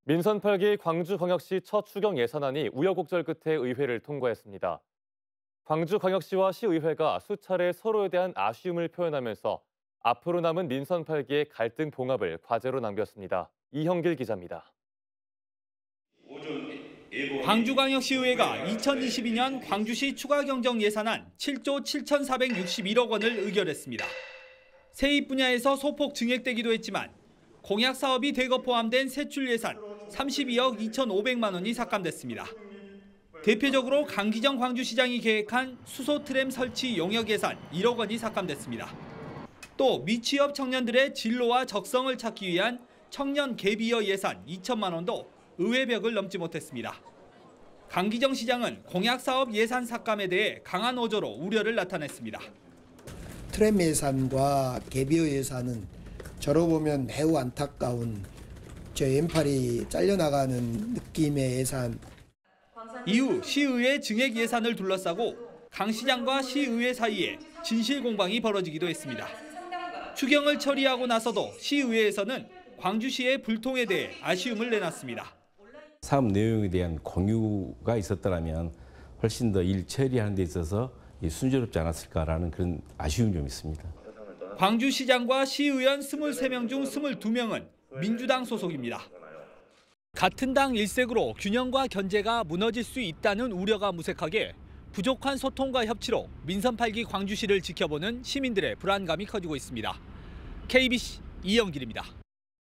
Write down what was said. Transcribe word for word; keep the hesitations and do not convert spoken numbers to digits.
민선 팔 기 광주광역시 첫 추경 예산안이 우여곡절 끝에 의회를 통과했습니다. 광주광역시와 시의회가 수차례 서로에 대한 아쉬움을 표현하면서 앞으로 남은 민선 팔 기의 갈등 봉합을 과제로 남겼습니다. 이형길 기자입니다. 광주광역시의회가 이천이십이 년 광주시 추가경정 예산안 칠조 칠천사백육십일억 원을 의결했습니다. 세입 분야에서 소폭 증액되기도 했지만 공약 사업이 대거 포함된 세출 예산 삼십이억 이천오백만 원이 삭감됐습니다. 대표적으로 강기정 광주시장이 계획한 수소 트램 설치 용역 예산 일억 원이 삭감됐습니다. 또 미취업 청년들의 진로와 적성을 찾기 위한 청년 갭이어 예산 이천만 원도 의회 벽을 넘지 못했습니다. 강기정 시장은 공약 사업 예산 삭감에 대해 강한 어조로 우려를 나타냈습니다. 트램 예산과 갭이어 예산은 저로 보면 매우 안타까운 저 왼팔이 잘려나가는 느낌의 예산. 이후 시의회 증액 예산을 둘러싸고 강 시장과 시의회 사이에 진실 공방이 벌어지기도 했습니다. 추경을 처리하고 나서도 시의회에서는 광주시의 불통에 대해 아쉬움을 내놨습니다. 사업 내용에 대한 공유가 있었더라면 훨씬 더 일 처리하는 데 있어서 순조롭지 않았을까라는 그런 아쉬움이 좀 있습니다. 광주시장과 시의원 이십삼 명 중 이십이 명은 민주당 소속입니다. 같은 당 일색으로 균형과 견제가 무너질 수 있다는 우려가 무색하게 부족한 소통과 협치로 민선 팔 기 광주시를 지켜보는 시민들의 불안감이 커지고 있습니다. 케이비씨 이영길입니다.